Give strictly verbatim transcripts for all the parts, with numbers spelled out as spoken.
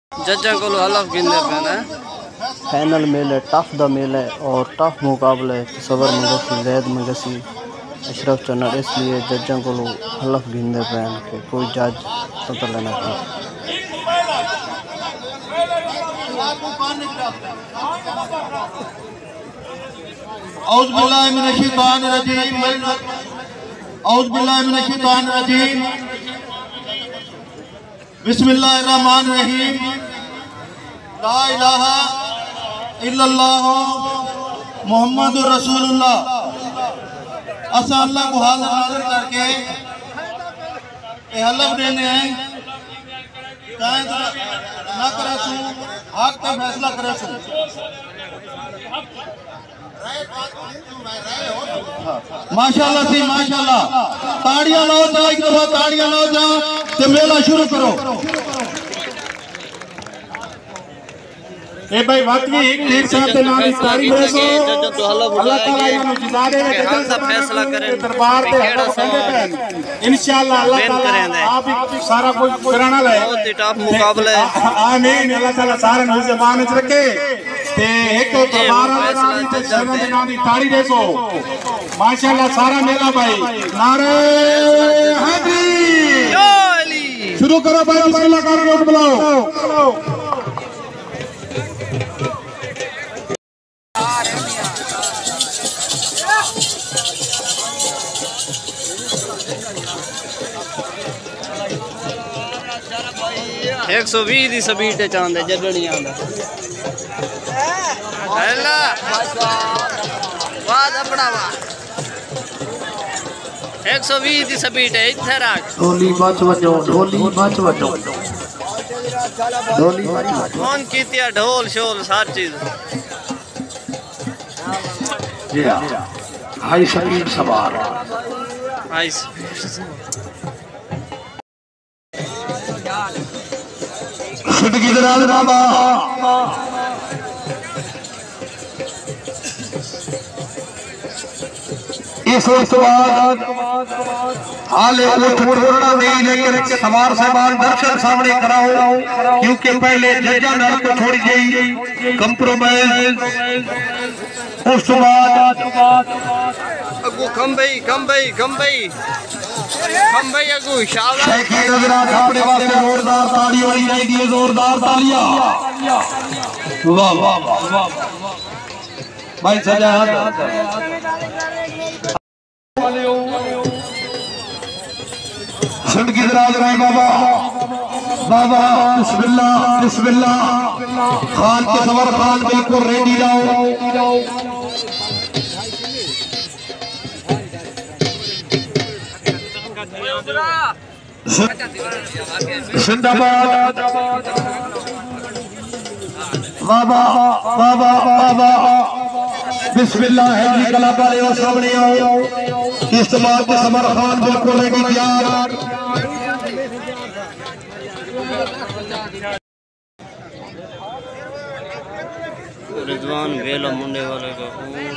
जज्जा को हलफ गिनदे पे final mail है, टफ दा मेल है और टफ मुकाबला है। सबर मंगसी जैद मंगसी अशरफ चन्नड़, इसलिए जज्जा को हलफ गिनदे पे कि कोई जज पता लेना चाहिए। औज़ बिल्लाहि मिनश शैतानिर रजीम, औज़ बिल्लाहि मिनश शैतानिर रजीम, बिस्मिल्लाहिर रहमानिर रहीम। ला इलाहा इल्लल्लाह मुहम्मदुर रसूलुल्लाह। असा अल्लाह को हाजिर नाज़िर करके ये हलफ देने हैं ना करे सू हक का फैसला करे सू। माशाअल्लाह सी माशाअल्लाह, ताड़ियां लाओ जा, एक दफा ताड़ियां लाओ जा ते मेला शुरू करो। ए भाई वक्त भी एक लीड साहब के नाम इस तारीख में सो अल्लाह ताला इन्हें जिदा दे के जज फैसला करे दरबार पे इंशाअल्लाह अल्लाह ताला आप ही सारा कुछ कराना है। बहुत ही टफ मुकाबला है। आमीन। अल्लाह ताला सारे नु ज़बान च रखे ते एक दरबार वाला ते शरण के नाम दी ताड़ी दे सो माशाअल्लाह सारा मेला भाई। नारे हैदरी शुरू करो भाई, बिस्मिल्लाह कर वोट बुलाओ। एक सौ भी दी सबीट चांदे जगड़ियां दा हेला वाद अपना वा एक सौ भी दी सबीट है इथे रख। ढोली मच वजो, ढोली मच वजो, ढोली मच वजो। कौन कीतिया ढोल शोल सारी चीज जी हां। हाई स्पीड सवार हाई स्पीड सिद्दीकी दराज बाबा इस बाद हाले उठ उठना नहीं, लेकिन सवार साहबान दर्शन सामने कराओ क्योंकि पहले जजा नाल को थोड़ी जी कंप्रोमाइज। उस बाद अगू खंबई खंबई खंबई खंबई अगू शाबाश। शेखी नजरात अपने वास्ते जोरदार ताली होनी चाहिए, जोरदार तालियां। वाह वाह वाह भाई सजा सिद्दीकी दराज रहे बाबा बाबा। बिस्मिल्लाह बिस्मिल्लाह। खान के सवर खान बिल्कुल रेडी जाओ। जिंदाबाद बाबा बाबा बाबा। बिस्मिल्लाह है जी कला वाले और सामने आओ। इस्तेमाल के समर खान बिल्कुल रेडी तैयार। रिजवान वेला मुंडे वाले का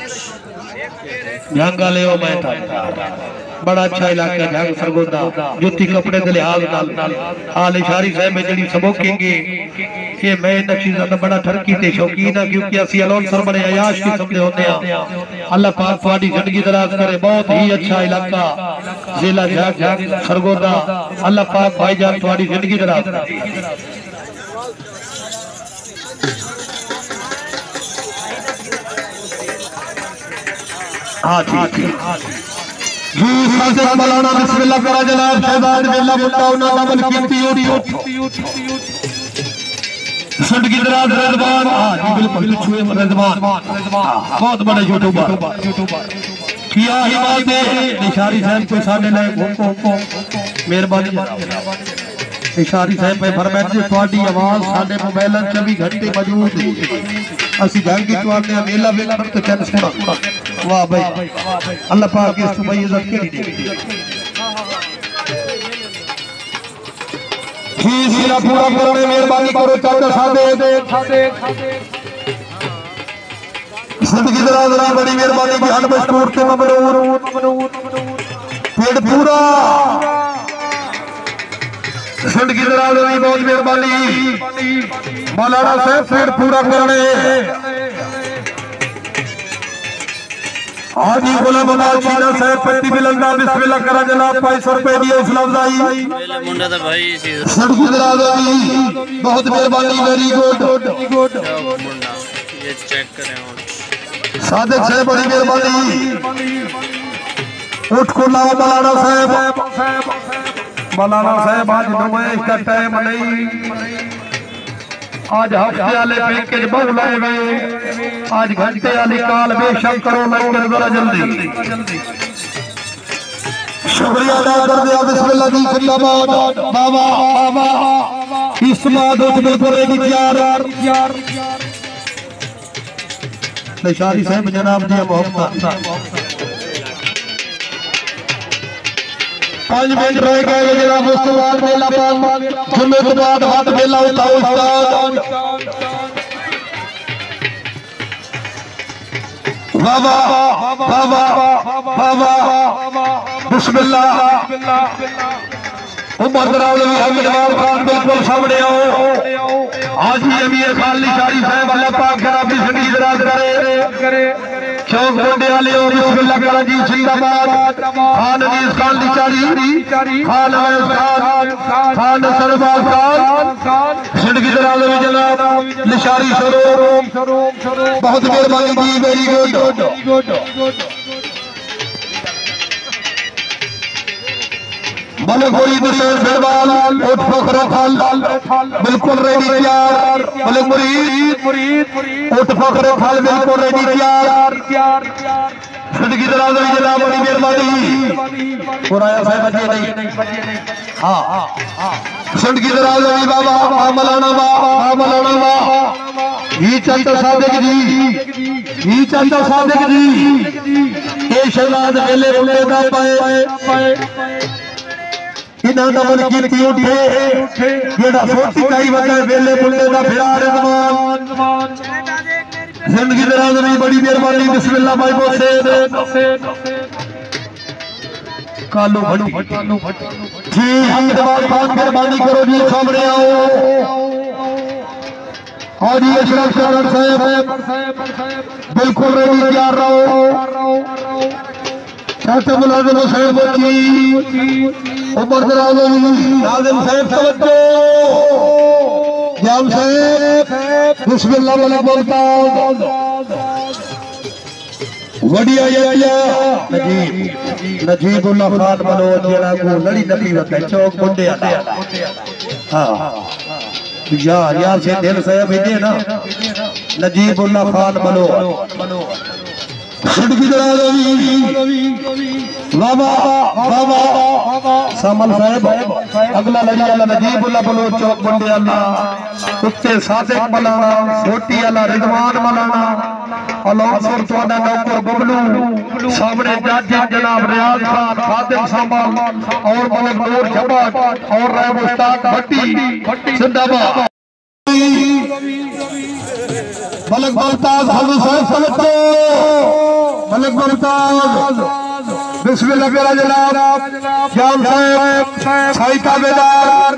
झंगा ले मैं था बड़ा अच्छा इलाका झंग सरगोदा जुत्ती कपड़े दे लिहाज नाल हाल इशारी साहब में जड़ी सबोकेंगे ये मैं इन चीज़ों का बड़ा ठरकी ते शौकीन है क्योंकि असि अलोन सर बड़े अयाश की समझे होते हैं। अल्लाह पाक तुम्हारी जिंदगी दराज करे। बहुत ही अच्छा इलाका जिला झंग सरगोदा। अल्लाह पाक भाईजान तुम्हारी जिंदगी दराज करे। हाँ ठीक जी साथे मौलाना बिस्मिल्लाह करा जनाब शहजाद वेला मुंडा उन्हां अमल कीती उठी सिद्दीकी दराज रिजवान। हां जी बिल्कुल छुए रिजवान बहुत बड़े यूट्यूबर किया ही बात है। इशारी साहब कोई साडे ले को मेहरबानी इशारी साहब पे फरमाइश जी ਤੁਹਾਡੀ आवाज साडे मोबाइल चौबीस घंटे मौजूद है। असि घर की तुआने मेला वेला तो चल सुना। वाह भाई अल्लाह पाक इस भाई इज्जत केड़ी दे जी सिरा पूरा करने मेहरबानी करो चाचा सादे जिंदगी दराज रहा बड़ी मेहरबानी की हल मशहूर के मबरूर पेट पूरा सुन की तरह बहुत मेहरबानी मौलाना साहब पेड़ पूरा करने हाजी गुलाम अहमद चीना साहब पट्टी बिलंदा बिस्मिल्लाह करा जनाब पाँच सौ रुपए दिए उस लफ्जाई मुंडा तो भाई सुन की तरह बहुत मेहरबानी वेरी गुड मुंडा ये चेक करें और सादिक साहब बड़ी मेहरबानी उठ को लाओ मौलाना साहब मौलाना साहब आज नुमाइश का टाइम नहीं आज हफ्ते वाले पैकेज बहुत लाए गए आज घंटे वाली काल बेशक करो लेकिन जरा जल्दी शुक्रिया अदा कर दिया बिस्मिल्लाह जी जिंदाबाद बाबा बाबा इस्माद उठ बिल्कुल रेडी तैयार निशारी साहब जनाब जी मोहब्बत पांच मिनट रह गए जनाब उस तो बाद मेला पान जुम्मे तो बाद हाथ मेला उठाओ उस्ताद बाबा बाबा बाबा बिस्मिल्लाह उमर दरावली हमीद खान बिल्कुल सामने आओ हाजी अमीर खान निशारी साहब अल्लाह पाक जनाब जिंदगी दराज करे चौक मुंडे वाले और बिस्मिल्लाह करा जी जिंदाबाद खान अमीर खान निशारी खान अवैस खान खान सरबाज खान जिंदगी दराज में जनाब निशारी शोरूम बहुत मेहरबानी जी वेरी गुड मलकोरी दुश्मन फिरवाल उठ फखरा खाल बिल्कुल रेडी तैयार मलकोरी उठ फखरा खाल बिल्कुल रेडी तैयार जिंदगी दराज में जनाब बड़ी मेहरबानी पुराया साहब बजे नहीं हां जिंदगी दराज में बाबा मौलाना बाबा मौलाना बाबा ये चंदा सादिक जी ये चंदा सादिक जी ये शहनाज मेले मुंडे दा पाए इन्हां दा मन कीती उठे जेड़ा सोटी काई वदा वेले मुंडे दा प्यार जमान जिंदगी दराज में बड़ी मेहरबानी बिस्मिल्लाह भाई बोसे कालो भट्टी जी हमीदाबाद खान मेहरबानी करो जी सामने आओ हाजी अशरफ शरण साहब बिल्कुल रेडी तैयार रहो चाचा मुलाजिम साहब बच्ची उमर दरावली नाज़िम साहब तवज्जो जाम साहब बिस्मिल्लाह वाला बोलता वडिया या नजीब नजीबुल्लाह खान मनोज जेड़ा को लड़ी नकी वत चौक मुंडे आला हां यार यार से दिल साहब इजे ना नजीबुल्लाह खान मनोज जिंदगी दराज बाबा बाबा सामल साहब अगला लड़ी वाला नजीबुल्लाह बलोच चौक मुंडे वाला उत्ते सादिक मलाना छोटी वाला रिजवान मलाना अलाउसर तोड़ा नौकर बबलू सामने जज जनाब रियाज खान खादिम सामान और मलक नूर जब्बार और रैब उस्ताद भट्टी जिंदाबाद मलक मुमताज हजू साहब समझो मलक मुमताज बिस्मिल्लाह करा जनाब जाम साहब साई ताबेदार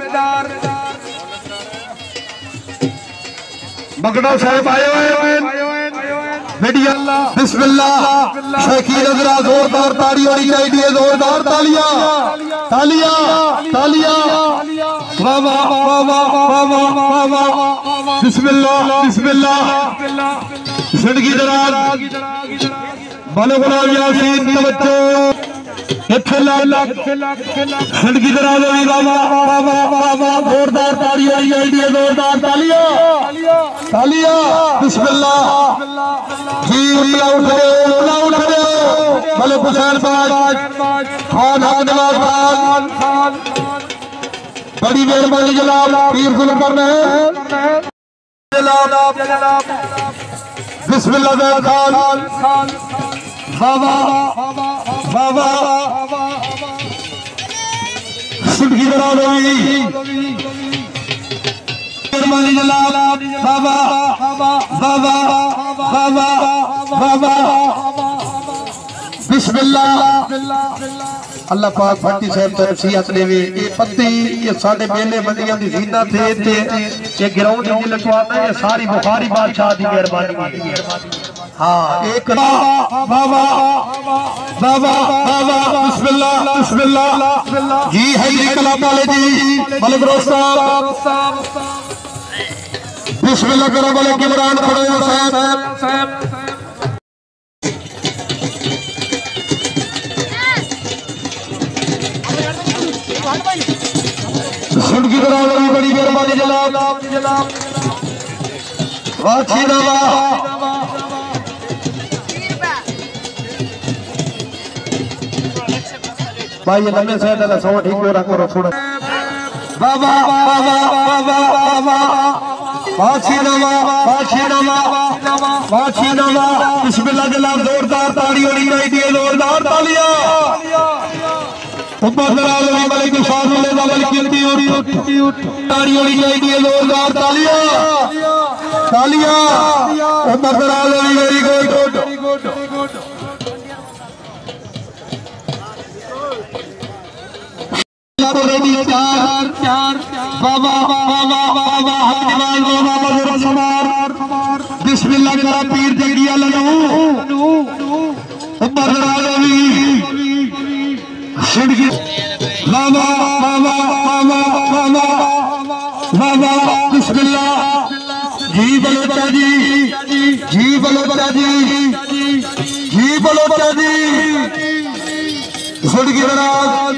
बगड़ा साहब आए हुए मीडिया बिस्मिल्लाह शकील अजरा जोरदार ताली होनी चाहिए जोरदार तालियां तालियां तालियां वाह वाह वाह वाह वाह वाह बिस्मिल्लाह बिस्मिल्लाह जिंदगी दराज बालो गुलाम यासीन तवज्जो जिंदगी दराज होगी बाबा बाबा बाबा जोरदार ताली होनी चाहिए जोरदार तालियां तालियां बिस्मिल्लाह जी उठा उठे उठा उठे मलिक हुसैन बाज खान अहमद खान बड़ी मेहरबानी जनाब पीर जुल्म कर रहे हैं जनाब बिस्मिल्लाह खान बाबा बाबा जिंदगी दराज होगी मेहरबानी जनाब बाबा बाबा बाबा बाबा बिस्मिल्लाह अल्लाह पाक भट्टी साहब तो नसीहत देवे। ये पत्ती ये साडे मेले मंडियां दी जीनत थे ते ये ग्राउंड दी लटवाना ये सारी बुखारी बादशाह दी मेहरबानी। हां एक बाबा बाबा बाबा बिस्मिल्लाह बिस्मिल्लाह जी हैदरी कलाम वाले जी मलिक रोज साहब बिस्मिल्लाह करो वाले किमरान खड़ोया साहब सुनकी तरह बड़ी बड़ी मेहरबानी जनाब वाची दावा भाई ये लम्बे से दादा सौ ठीक हो रखो रखो बाबा बाबा बाबा बाबा वाची दावा वाची दावा वाची दावा बिस्मिल्लाह जनाब जोरदार ताली होनी चाहिए जोरदार तालियां मलिक ताड़ी होनी चाहिए जोरदार तालियां तालियां वेरी गुड चार चार बाबा बाबा बाबा बिस्मिल्लाह मेरा पीर जगिया लनू बाबा बाबा बाबा बाबा बाबा बिस्मिल्लाह जी बलोचा जी जी बलोचा जी जी बलोचा जी सुनगी दराज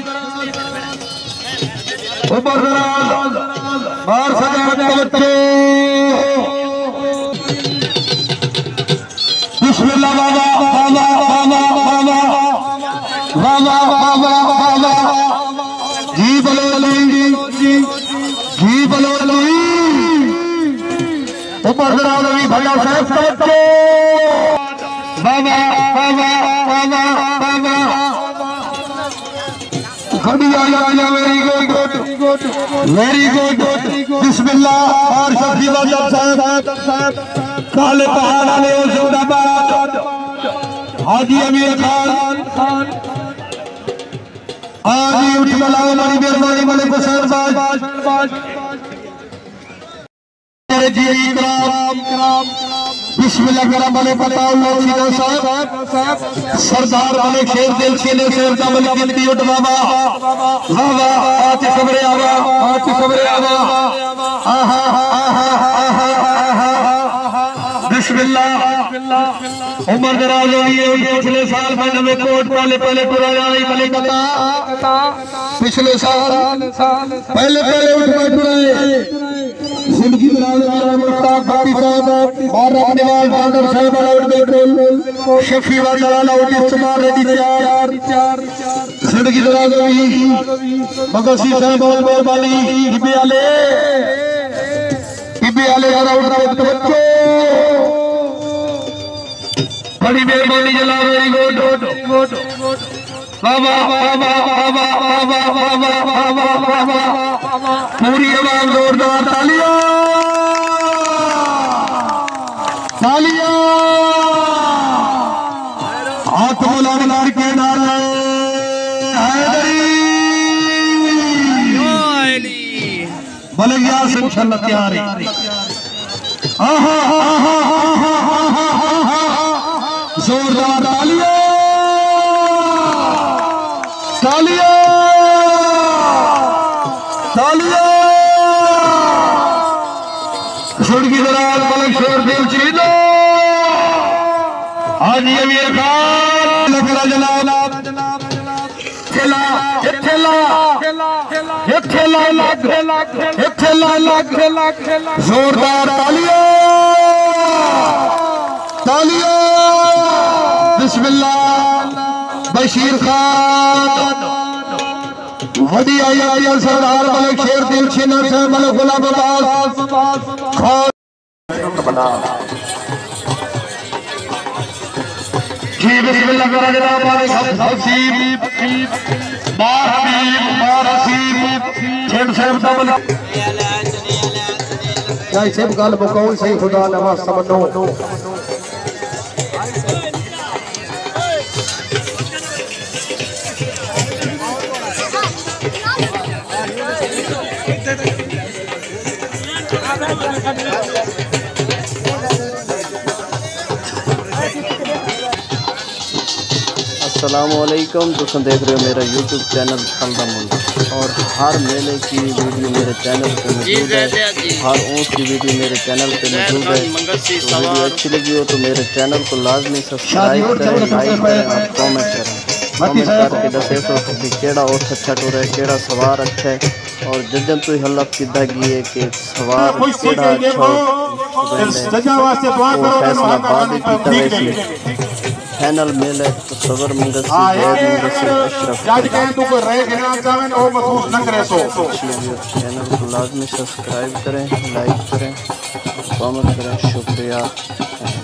ऊपर दराज बाहर सजावट के बच्चे बिस्मिल्लाह बाबा बाबा बाबा बाबा बाबा बाबा बाबा जी बलोली जी बलोली ऊपर दराज भी भैया साहब के बच्चे बाबा बाबा बाबा बाबा खड़िया या वेरी गुड वेरी गुड बिस्मिल्लाह और शफी वाला साहब काले पहाड़ वाले जिंदाबाद हाजी अमीर खान हाजी उठ मलाओ बड़ी मेहरबानी मलिक हुसैन बाज जी इकराम बिस्मिल्लाह करा मलिक बताओ साहब सरदार मलिक शेर दिल छीने शेर का मलिक गिनती उठ बाबा वाह वाह आज सबरे आवा आज सबरे आवा आहा आहा आहा बिस्मिल्लाह उमर दराज हुई है पिछले साल में नवे कोट वाले पहले पुराना नहीं मलिक कता पिछले साल पहले पहले उठ पुराए जिंदगी दराज वाला मुस्ताक भाई साहब और रखने वाले फादर साहब आउट बिल्कुल शफी वाला आउट इस्तेमाल रेडी चार जिंदगी दराज हुई मगसी साहब और मेहरबानी इबे वाले इबे वाले आउट आउट बच्चों बड़ी मेहरबानी जनाब वेरी गुड बाबा बाबा बाबा बाबा बाबा बाबा बाबा पूरी आवाज जोरदार तालियां तालियां हाथ बुलंद के नारे हैदरी बलैया से छल तैयार आहा आहा जोरदार तालियां तालियां तालियां सुनगी दराज मलिक शेर दिल चीनो हाजी अमीर खान लकड़ा जनाब खेला खेला खेला खेला खेला जोरदार तालियां तालियां बिस्मिल्लाह बशीर खान वडी आया आया सरदार मलिक शेर दिल छीना से मलिक गुलाम अब्बास खान बना जी बिस्मिल्लाह करा जनाब हमारे हसीब बार हबीब बार हसीब छेड़ साहब दा बना क्या सब गल मुकाओ सही खुदा नवाज समनो अस्सलामुअलैकुम। तुम देख रहे हो मेरा यूट्यूब चैनल हल्दा मुंडा और हर मेले की वीडियो मेरे चैनल पे मौजूद है। हर ऊँट की वीडियो मेरे चैनल पे मौजूद है। तो वीडियो अच्छी लगी हो तो मेरे चैनल को लाजमी सब्सक्राइब करें, लाइक करें और कमेंट करें। कमेंट करके दसे सो कि केड़ा ऊँट अच्छा टुर है, केड़ा सवार अच्छा है और जजन तो हल्ला किदा की है कि सवार केड़ा अच्छा फैसला बाद फाइनल मेल है। तो सबर मंगसी अशरफ चैनल को लाजमी सब्सक्राइब करें, लाइक करें, कमेंट करें। शुक्रिया।